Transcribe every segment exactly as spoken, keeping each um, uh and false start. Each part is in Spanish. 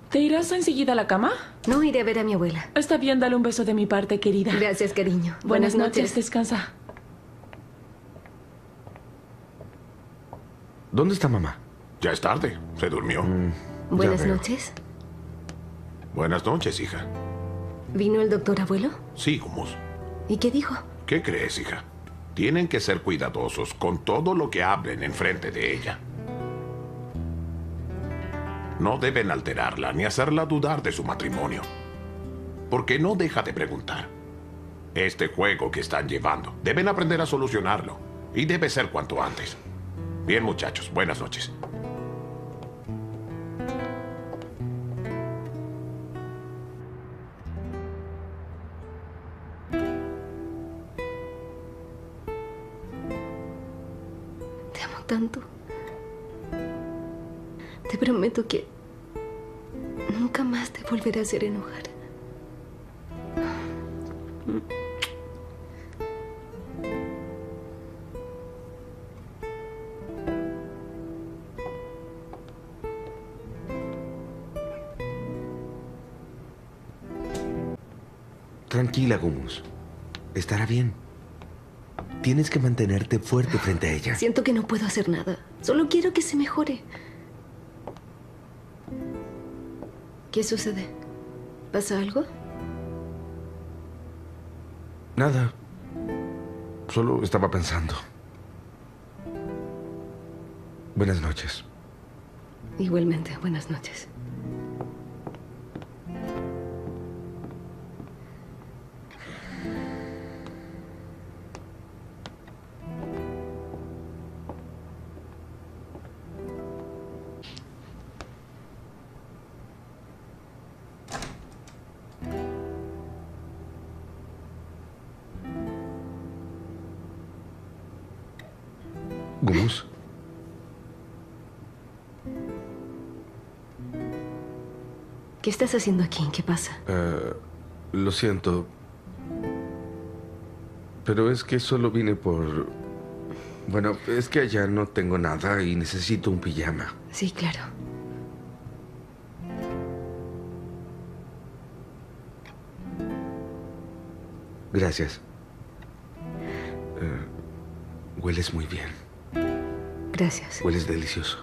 ¿Te irás enseguida a la cama? No, iré a ver a mi abuela. Está bien, dale un beso de mi parte, querida. Gracias, cariño. Buenas, Buenas noches. noches. Descansa. ¿Dónde está mamá? Ya es tarde. Se durmió. Mm, Buenas veo. noches. Buenas noches, hija. ¿Vino el doctor abuelo? Sí, Gumus. ¿Y qué dijo? ¿Qué crees, hija? Tienen que ser cuidadosos con todo lo que hablen enfrente de ella. No deben alterarla ni hacerla dudar de su matrimonio. Porque no deja de preguntar. Este juego que están llevando, deben aprender a solucionarlo. Y debe ser cuanto antes. Bien, muchachos, buenas noches. Te amo tanto. Te prometo que nunca más te volveré a hacer enojar. Tranquila, Gumus. Estará bien. Tienes que mantenerte fuerte frente a ella. Siento que no puedo hacer nada. Solo quiero que se mejore. ¿Qué sucede? ¿Pasa algo? Nada. Solo estaba pensando. Buenas noches. Igualmente, buenas noches. Gumus. ¿Qué estás haciendo aquí? ¿Qué pasa? Eh, lo siento. Pero es que solo vine por... Bueno, es que allá no tengo nada y necesito un pijama. Sí, claro. Gracias. Eh, hueles muy bien. Gracias. Hueles delicioso.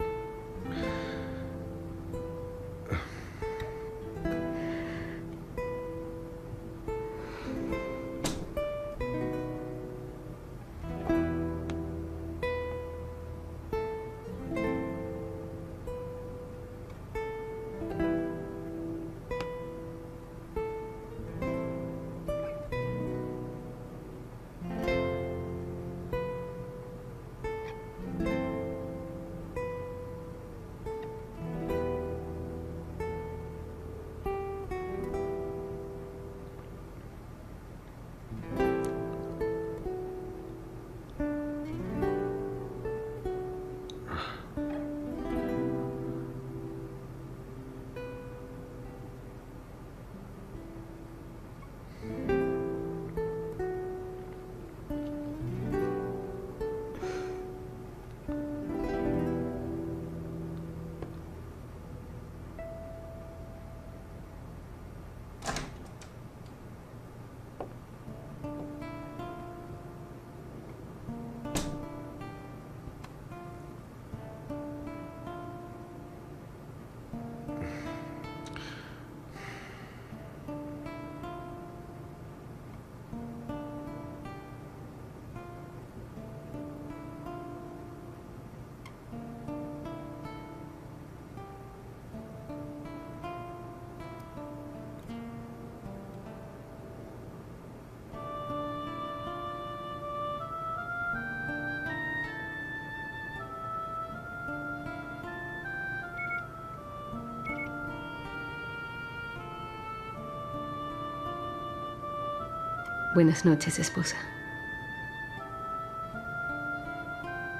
Buenas noches, esposa.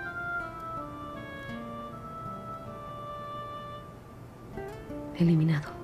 Eliminado.